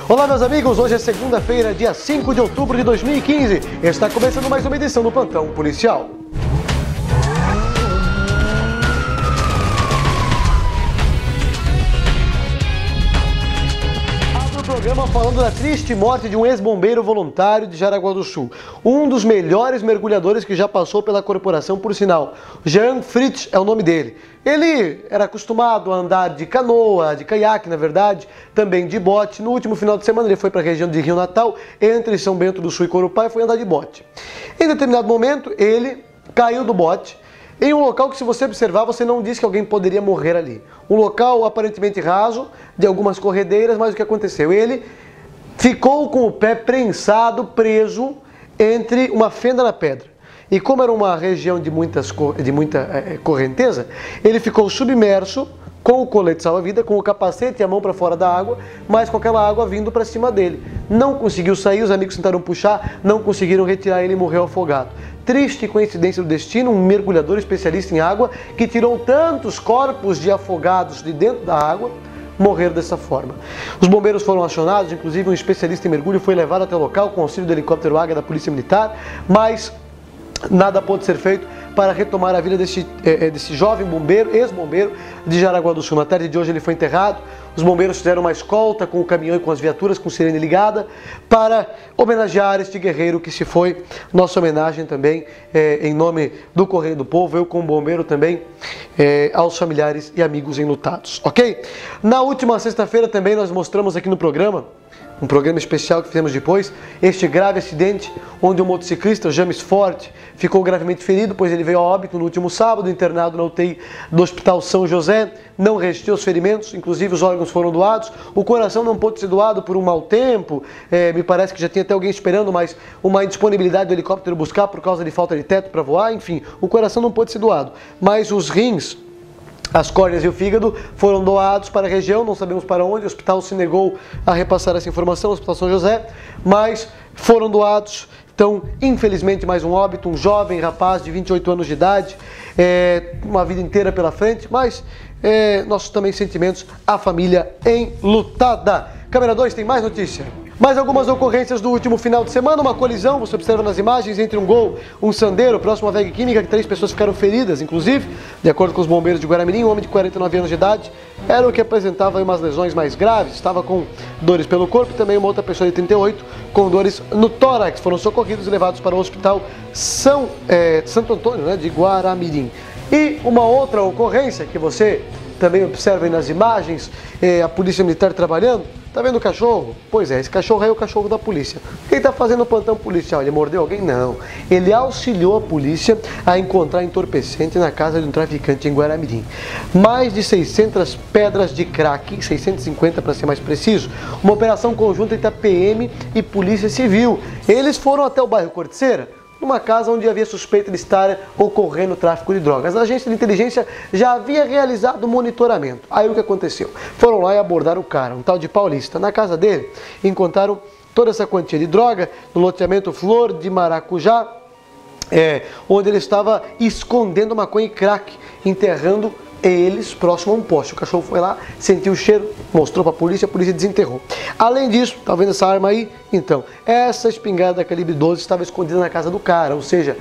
Olá, meus amigos, hoje é segunda-feira, dia 5 de outubro de 2015. Está começando mais uma edição do Plantão Policial. Abro o programa falando da triste morte de um ex-bombeiro voluntário de Jaraguá do Sul. Um dos melhores mergulhadores que já passou pela corporação, por sinal. Jean Fritz é o nome dele. Ele era acostumado a andar de canoa, de caiaque, na verdade, também de bote. No último final de semana ele foi para a região de Rio Natal, entre São Bento do Sul e Corupá, e foi andar de bote. Em determinado momento, ele caiu do bote em um local que, se você observar, você não disse que alguém poderia morrer ali. Um local aparentemente raso, de algumas corredeiras, mas o que aconteceu? Ele ficou com o pé prensado, preso entre uma fenda na pedra. E como era uma região de muita correnteza, ele ficou submerso com o colete salva-vida, com o capacete e a mão para fora da água, mas com aquela água vindo para cima dele. Não conseguiu sair, os amigos tentaram puxar, não conseguiram retirar ele e morreu afogado. Triste coincidência do destino, um mergulhador especialista em água que tirou tantos corpos de afogados de dentro da água, morrer dessa forma. Os bombeiros foram acionados, inclusive um especialista em mergulho foi levado até o local com auxílio do helicóptero Águia da Polícia Militar, mas nada pôde ser feito para retomar a vida desse jovem bombeiro, ex-bombeiro de Jaraguá do Sul. Na tarde de hoje ele foi enterrado. Os bombeiros fizeram uma escolta com o caminhão e com as viaturas, com sirene ligada, para homenagear este guerreiro que se foi. Nossa homenagem também, em nome do Correio do Povo, eu como bombeiro também, aos familiares e amigos enlutados, ok? Na última sexta-feira também nós mostramos aqui no programa, um programa especial que fizemos depois, este grave acidente onde o motociclista James Ford ficou gravemente ferido, pois ele veio a óbito no último sábado, internado na UTI do Hospital São José, não resistiu aos ferimentos, inclusive os órgãos foram doados, o coração não pôde ser doado por um mau tempo, me parece que já tinha até alguém esperando, mas uma indisponibilidade do helicóptero buscar por causa de falta de teto para voar, enfim, o coração não pôde ser doado, mas os rins, as córneas e o fígado foram doados para a região, não sabemos para onde, o hospital se negou a repassar essa informação, o Hospital São José, mas foram doados. Então, infelizmente, mais um óbito, um jovem rapaz de 28 anos de idade, uma vida inteira pela frente, mas nossos também sentimentos à família enlutada. Câmera 2, tem mais notícia? Mais algumas ocorrências do último final de semana, uma colisão, você observa nas imagens, entre um Gol, um Sandero, próximo à VEG Química, que 3 pessoas ficaram feridas, inclusive, de acordo com os bombeiros de Guaramirim, um homem de 49 anos de idade, era o que apresentava umas lesões mais graves, estava com dores pelo corpo, e também uma outra pessoa de 38 com dores no tórax, foram socorridos e levados para o Hospital Santo Antônio, né, de Guaramirim. E uma outra ocorrência que você também observa aí nas imagens, a Polícia Militar trabalhando. Tá vendo o cachorro? Pois é, esse cachorro é o cachorro da polícia. O que ele tá fazendo no plantão policial? Ele mordeu alguém? Não. Ele auxiliou a polícia a encontrar entorpecente na casa de um traficante em Guaramirim. Mais de 600 pedras de crack, 650 para ser mais preciso. Uma operação conjunta entre a PM e Polícia Civil. Eles foram até o bairro Corticeira, numa casa onde havia suspeita de estar ocorrendo tráfico de drogas. A agência de inteligência já havia realizado monitoramento. Aí o que aconteceu? Foram lá e abordaram o cara, um tal de Paulista. Na casa dele, encontraram toda essa quantia de droga no loteamento Flor de Maracujá, onde ele estava escondendo maconha e crack, enterrando eles próximo a um poste. O cachorro foi lá, sentiu o cheiro, mostrou para a polícia desenterrou. Além disso, tá vendo essa arma aí? Então, essa espingarda calibre 12 estava escondida na casa do cara, ou seja,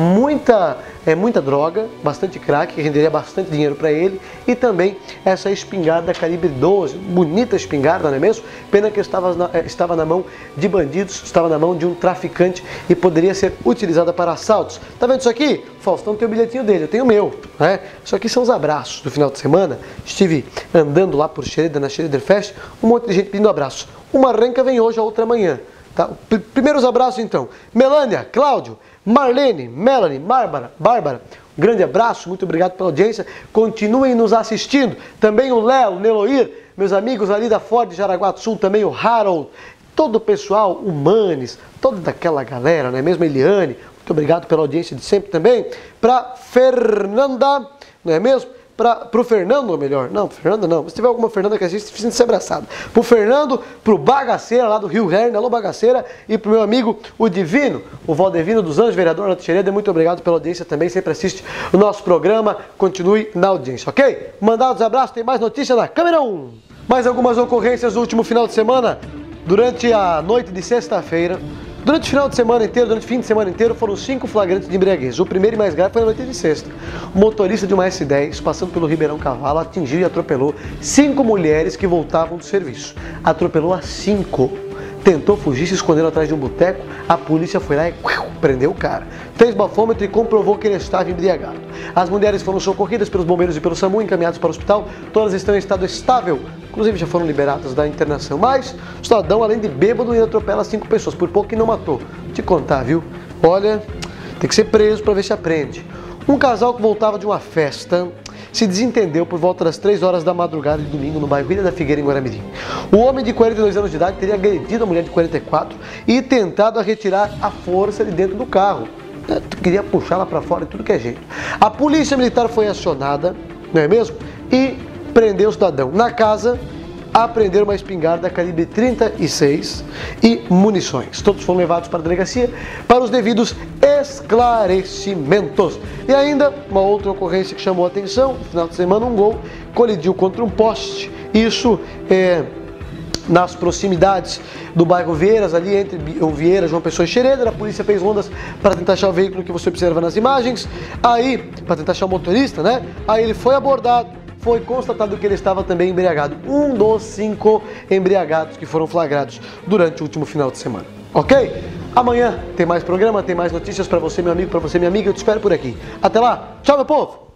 muita droga, bastante crack, que renderia bastante dinheiro para ele, e também essa espingarda calibre 12, bonita espingarda, não é mesmo? Pena que estava na mão de bandidos, estava na mão de um traficante e poderia ser utilizada para assaltos. Tá vendo isso aqui? O Faustão tem o bilhetinho dele, eu tenho o meu, né? Isso aqui são os abraços do final de semana. Estive andando lá por Xereda, na Xereder Fest, um monte de gente pedindo abraço. Uma arranca vem hoje, a outra amanhã. Tá? Primeiros abraços então. Melânia, Cláudio, Marlene, Melanie, Bárbara, um grande abraço, muito obrigado pela audiência, continuem nos assistindo. Também o Léo, o Neloir, meus amigos ali da Ford de Jaraguá do Sul, também o Harold, todo o pessoal, o Manes, toda daquela galera, não é mesmo? Eliane, muito obrigado pela audiência de sempre também. Para Fernanda, não é mesmo? Pro Fernando, ou melhor, não, pro Fernando não, se tiver alguma Fernanda que assiste, precisa ser abraçado. Pro Fernando, pro Bagaceira, lá do Rio Verne, alô Bagaceira, e pro meu amigo, o Divino, o Valdevino dos Anjos, vereador da Xereda, muito obrigado pela audiência também, sempre assiste o nosso programa, continue na audiência, ok? Mandados abraços, tem mais notícia na câmera 1. Mais algumas ocorrências do último final de semana. durante a noite de sexta-feira, durante o final de semana inteiro, durante o fim de semana inteiro, foram 5 flagrantes de embriaguez. O primeiro e mais grave foi na noite de sexta. O motorista de uma S10, passando pelo Ribeirão Cavalo, atingiu e atropelou 5 mulheres que voltavam do serviço. Atropelou as 5. Tentou fugir, se escondendo atrás de um boteco. A polícia foi lá e prendeu o cara. Fez bafômetro e comprovou que ele estava embriagado. As mulheres foram socorridas pelos bombeiros e pelo SAMU, encaminhadas para o hospital. Todas estão em estado estável. Inclusive já foram liberadas da internação. Mas o cidadão, além de bêbado, ainda atropela 5 pessoas. Por pouco que não matou. Vou te contar, viu? Olha, tem que ser preso para ver se aprende. Um casal que voltava de uma festa se desentendeu por volta das 3 horas da madrugada de domingo no bairro Ilha da Figueira, em Guaramirim. O homem de 42 anos de idade teria agredido a mulher de 44 e tentado a retirar à força de dentro do carro. Queria puxá-la para fora de tudo que é jeito. A polícia militar foi acionada, não é mesmo? E prendeu o cidadão. Na casa, apreenderam uma espingarda calibre 36 e munições. Todos foram levados para a delegacia para os devidos esclarecimentos. E ainda, uma outra ocorrência que chamou a atenção: no final de semana, um Gol colidiu contra um poste. Isso nas proximidades do bairro Vieiras, ali entre o Vieira, João Pessoa e Xereder. A polícia fez rondas para tentar achar o veículo que você observa nas imagens. Aí, para tentar achar o motorista, né? Aí ele foi abordado. Foi constatado que ele estava também embriagado. Um dos 5 embriagados que foram flagrados durante o último final de semana. Ok? Amanhã tem mais programa, tem mais notícias para você, meu amigo, para você, minha amiga. Eu te espero por aqui. Até lá. Tchau, meu povo!